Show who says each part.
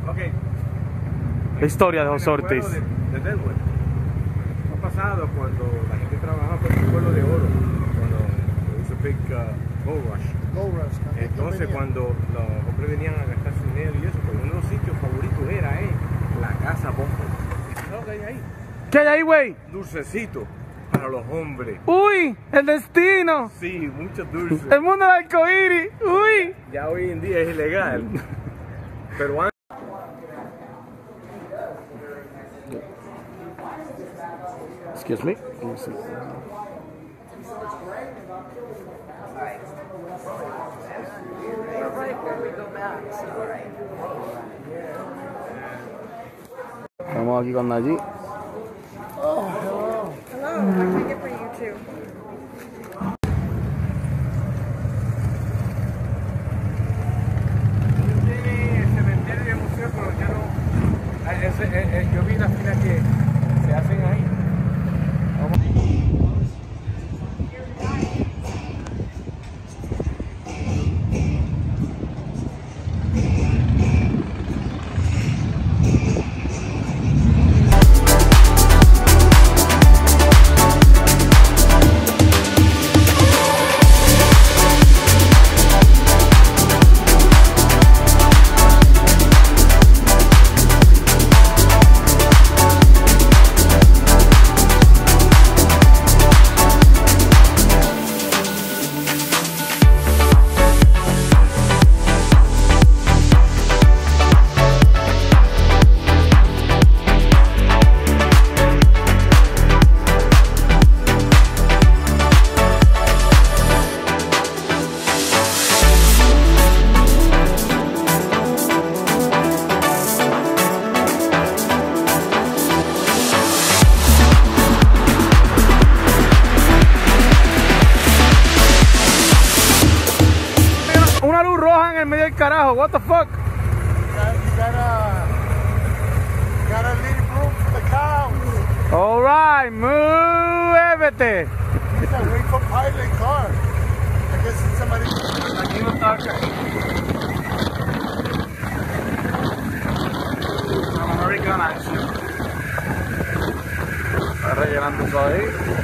Speaker 1: Okay.
Speaker 2: La historia de José Ortiz.
Speaker 1: De Delaware. Ha pasado cuando la gente trabajaba por el pueblo de oro, cuando hizo big gold rush. Entonces cuando los hombres venían a gastar su dinero y eso, pues uno de los sitios favoritos era la casa Bombo. ¿Sabes qué hay ahí?
Speaker 2: ¿Qué hay ahí, güey?
Speaker 1: Dulcecito para los hombres.
Speaker 2: Uy, el destino.
Speaker 1: Sí, mucho dulce.
Speaker 2: El mundo del arcoíris. Uy.
Speaker 1: Ya hoy en día es ilegal. Pero antes...
Speaker 2: Excuse me. Estamos aquí con Nayi.
Speaker 3: Hello, what can I get for you too?
Speaker 1: Tiene el cementerio y el museo, pero ya no... yo vi las filas que se hacen ahí.
Speaker 2: Una luz roja en el medio del carajo. What the fuck?
Speaker 4: You gotta leave room for the cows.
Speaker 2: All right, muévete.
Speaker 4: You gotta wait for pilot car. I guess it's somebody.
Speaker 2: Aquí no está acá. American Action. Está rellenando todo ahí.